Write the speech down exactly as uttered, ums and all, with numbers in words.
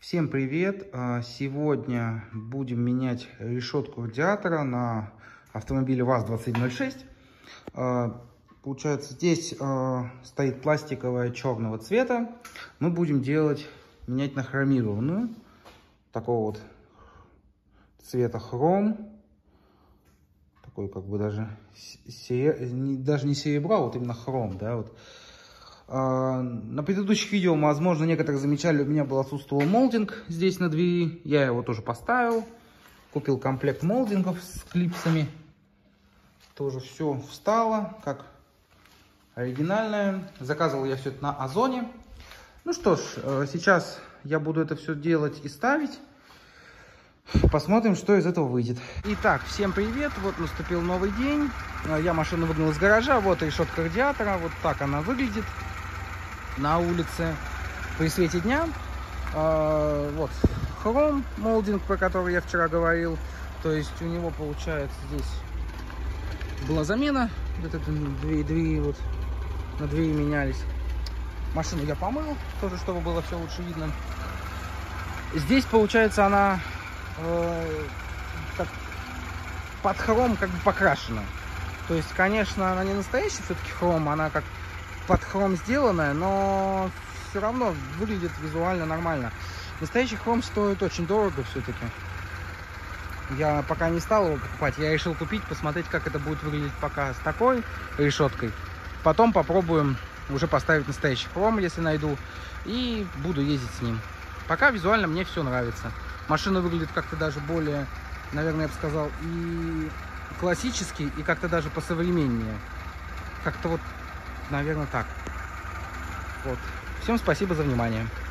Всем привет! Сегодня будем менять решетку радиатора на автомобиле ВАЗ двадцать семь ноль шесть. Получается, здесь стоит пластиковая черного цвета. Мы будем делать, менять на хромированную. Такого вот цвета хром. Такой как бы даже, сереб... даже не серебро, а вот именно хром, да, вот. На предыдущих видео, возможно, некоторые замечали, у меня был отсутствовал молдинг здесь на двери. Я его тоже поставил. Купил комплект молдингов с клипсами. Тоже все встало, как оригинальное. Заказывал я все это на Озоне. Ну что ж, сейчас я буду это все делать и ставить. Посмотрим, что из этого выйдет. Итак, всем привет. Вот наступил новый день. Я машину выгнал из гаража. Вот решетка радиатора. Вот так она выглядит на улице при свете дня. А, вот хром, молдинг, про который я вчера говорил. То есть у него получается здесь была замена. Вот это две двери вот на двери менялись. Машину я помыл, тоже чтобы было все лучше видно. Здесь получается она э, как под хром как бы покрашена. То есть, конечно, она не настоящий все-таки хром, она как под хром сделанная, но все равно выглядит визуально нормально. Настоящий хром стоит очень дорого все-таки. Я пока не стал его покупать, я решил купить, посмотреть, как это будет выглядеть пока с такой решеткой. Потом попробуем уже поставить настоящий хром, если найду, и буду ездить с ним. Пока визуально мне все нравится. Машина выглядит как-то даже более, наверное, я бы сказал, и классический, и как-то даже посовременнее. Как-то вот, наверное, так. Вот. Всем спасибо за внимание.